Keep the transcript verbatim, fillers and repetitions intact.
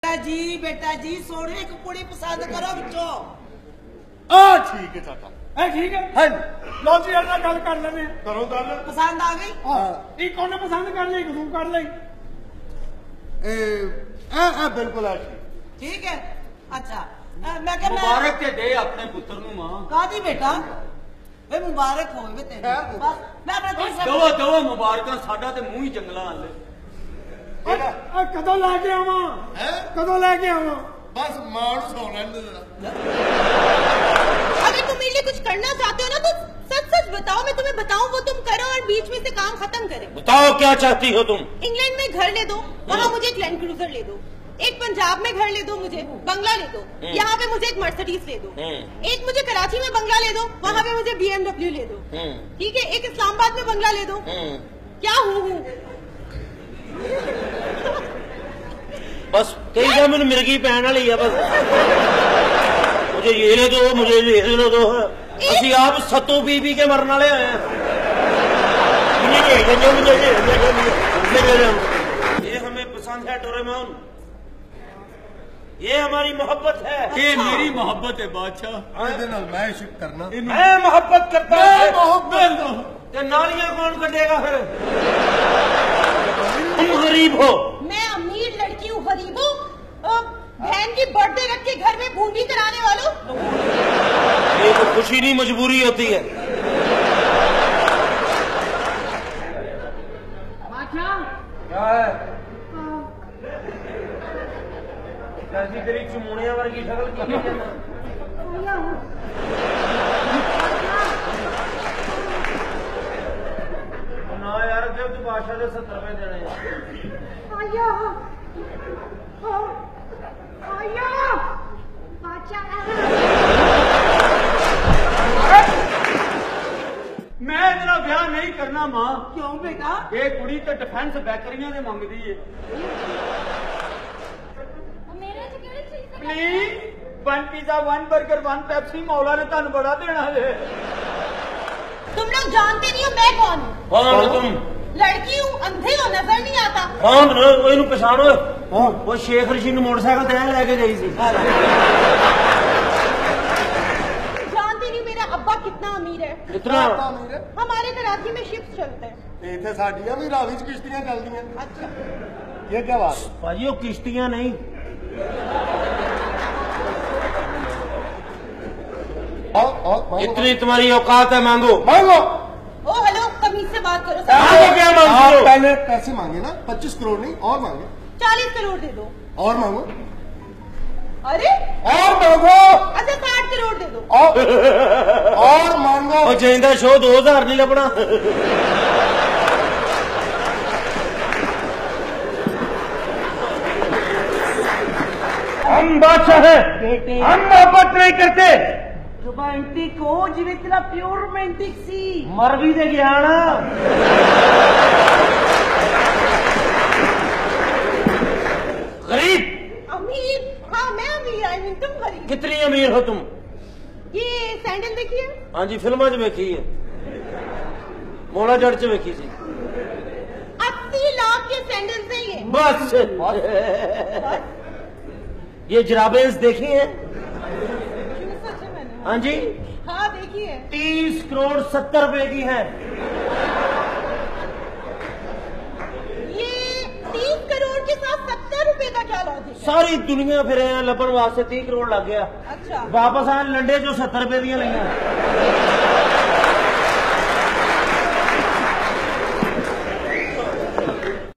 बेटा जी बेटा जी सोने एक कुड़ी पसंद करो बिचो आ ठीक है चाचा है ठीक है हाँ लो जी अल्लाह गल कर लेने करो गल पसंद आ गई हां एक कोने पसंद कर ले तू कर ले ए आ आ बिल्कुल आ ठीक है अच्छा मैं कहना मुबारक के दे अपने पुत्र नु मां कादी बेटा वे मुबारक होवे तेरे बस मैं अपने दूसरा दो दो मुबारकां साडा ते मुंह ही जंगला हाले आ कदों लेके आवां हैं कदों लेके आवां बस मां नु सौ लेने दे अगर तुम मेरे लिए कुछ करना चाहते हो ना तो सच सच बताओ मैं तुम्हें बताऊं वो तुम करो और बीच में से काम खत्म करें बताओ क्या चाहती हो तुम इंग्लैंड में घर ले दो वहाँ मुझे एक लैंड क्रूजर ले दो एक पंजाब में घर ले दो मुझे बंगला ले दो यहाँ पे मुझे एक मर्सिडीज ले दो एक मुझे कराची में बंगला ले दो वहाँ पे मुझे बीएमडब्ल्यू ले दो ठीक है एक इस्लामाबाद में बंगला ले दो क्या हूँ हूँ बस कई जा मैंने मिर्गी पहन वाली है बस मुझे ये ले दो मुझे ये ले दो असि आप सत्तू पी पी के मरने वाले आए ये हमें पसंद है डोरेमोन ये हमारी मोहब्बत है ये मेरी मोहब्बत है बादशाह ਇਹਦੇ ਨਾਲ ਮੈਂ ਇਸ਼ਕ करना मैं मोहब्बत करता हूँ मोहब्बत ते नालियां कौन कटेगा फिर तुम गरीब हो मैं अमीर लड़की हूँ गरीब हूँ बहन की बर्थडे रख के घर में बूंदी कराने वालों ये तो खुशी नहीं मजबूरी होती है क्या है जैसी तेरी चुमोनिया वर्गी शक्ल की ना यार जब तू बादशाह ने सत्तर रुपए देने आया आया मैं इतना ब्याह नहीं करना मां क्यों बेटा ये कुड़ी तो डिफेंस बैकरियां ने मंगदी है please one pizza one burger one Pepsi मौला ने तुम बड़ा देना है तुम लोग जानते नहीं हो मैं कौन हूँ कौन हो तुम लड़की हूँ अंधे हो नजर नहीं आता कौन वो इन्हू पछाणो वो शेख रशीद मोटरसाइकिल ते लेके गई सी जानते नहीं मेरा अब्बा कितना अमीर है कितना हमारे कराची में शिप्स चलते हैं ਇੱਥੇ ਸਾਡੀਆਂ ਵੀ ਰਾਵੀ ਚ ਕਿਸ਼ਤੀਆਂ ਚੱਲਦੀਆਂ अच्छा ਇਹ ਕੀ ਬਾਤ भाजी वो किश्तियां नहीं आओ आओ इतनी तुम्हारी औकात है मांगो मांगो ओ हेलो तमीज से बात करो मांगो क्या मांगती आप हो पहले पैसे मांगे ना पच्चीस करोड़ नहीं और मांगे चालीस करोड़ दे दो और मांगो अरे और मांगो अच्छा साठ करोड़ दे दो और, और मांगो और जैंदा शो दो हजार नहीं लबना हम बादशाह है हम मोहब्बत नहीं करते रोमांटिक हो जिवे तेरा प्योर रोमांटिक सी मर भी दे गया ना गरीब अमीर हाँ मैं अमीर आई मीन तुम गरीब कितनी अमीर हो तुम ये सैंडल देखिए हाँ जी फिल्म च वेखी है मोला जड़ च वेखी सी अस्सी लाख के सैंडल से ये बस ये जराबें देखी हैं सच है मैंने हाँ जी हाँ देखिए तीस करोड़ सत्तर रुपए की है ये तीस करोड़ के साथ सत्तर रुपए का क्या लॉजिक है सारी दुनिया फिर लबन वास्ते तीस करोड़ लग गया अच्छा वापस आए लंडे जो सत्तर रुपए दियां लईयां